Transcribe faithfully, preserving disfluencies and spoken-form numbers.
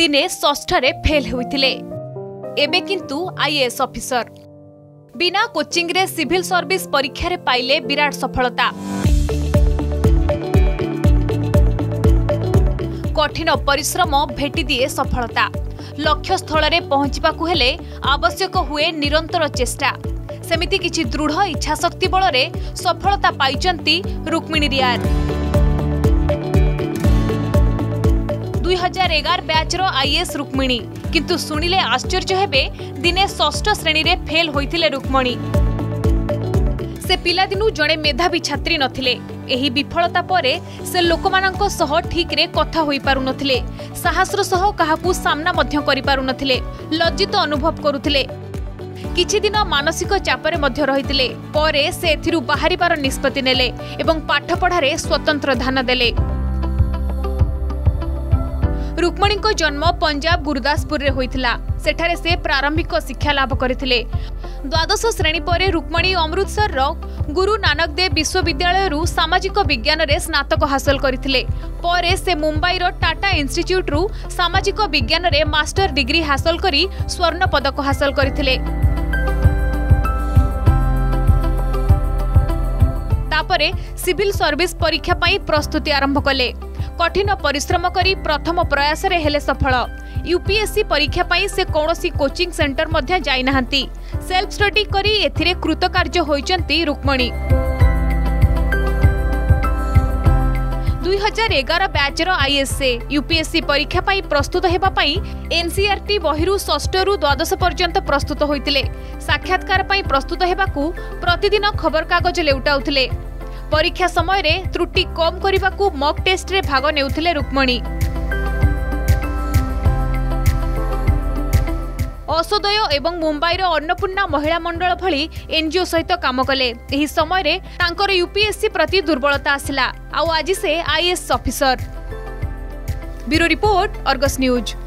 दिने षष्ठरे फेल होइथिले एबे किंतु आईएएस ऑफिसर बिना कोचिंग रे सिविल सर्विस परीक्षा रे पाइले विराट सफलता। कठिन परिश्रम भेटी दिए सफलता। लक्ष्य स्थल रे पहुंचबाकू हेले आवश्यक हुए निरंतर चेष्टा। सेमिति किछि दृढ़ इच्छा शक्ति बल रे सफलता पाइचंती रुक्मिणी रियार। दुई हजार एगार बैच रो आईएएस रुक्मिणी किंतु सुनिले आश्चर्य हेबे दिने षष्ठ श्रेणी रे फेल होइथिले रुक्मिणी। से पिला दिनु जणे मेधावी छात्री नथिले। एही विफलता परे से लोकमानंको सह ठीक रे कथा होई पारु नथिले। साहसर सह काहाकू सामना मध्य करि पारु नथिले। लज्जित अनुभव करुथिले। किछि दिन मानसिक चापरे मध्य रहिथिले। परे से एथिरु बाहरिबार निष्पत्ति नेले एवं पाठ पढ़ारे स्वतंत्र ध्यान देले। रुक्मिणी को जन्म पंजाब गुरुदासपुर रे होइथिला। सेठारे से प्रारंभिक शिक्षा लाभ करथिले। द्वादश श्रेणी परे रुक्मिणी अमृतसर रो गुरु नानक देव विश्वविद्यालय रु सामाजिक विज्ञान रे स्नातक हासिल करथिले। परे से मुंबई रो टाटा इंस्टीट्यूट रु सामाजिक विज्ञान रे मास्टर डिग्री हासिल करी स्वर्ण पदक हासिल करथिले। तापरे सिविल सर्विस परीक्षा पई प्रस्तुति आरंभ कले। कठिन परिश्रम करी प्रथम प्रयास रे हेले सफल। यूपीएससी परीक्षा पई से कोनोसी कोचिंग सेंटर मध्य जाई नाहंती। सेल्फ स्टडी करी एथिरे कृतकार्य होइचंती रुक्मिणी। दुई हजार एगार बैच रो आईएएस से यूपीएससी परीक्षा पई प्रस्तुत हेबा पई एनसीईआरटी बहिरु षष्ठ रु द्वादश पर्यंत प्रस्तुत होइतिले। साक्षात्कार पई प्रस्तुत हेबाकू प्रतिदिन खबर कागज लेउटाउथिले। परीक्षा समय रे त्रुटि कम करिबाकू मॉक टेस्ट रे भाग नेउथिले रुक्मिणी। असोदय एवं मुंबई रो अन्नपूर्णा महिला मंडल भली एनजीओ सहित काम कले। एही समय रे तांकर यूपीएससी प्रति दुर्बलता आसिला। आ आज से IAS officer. Bureau report Argus news.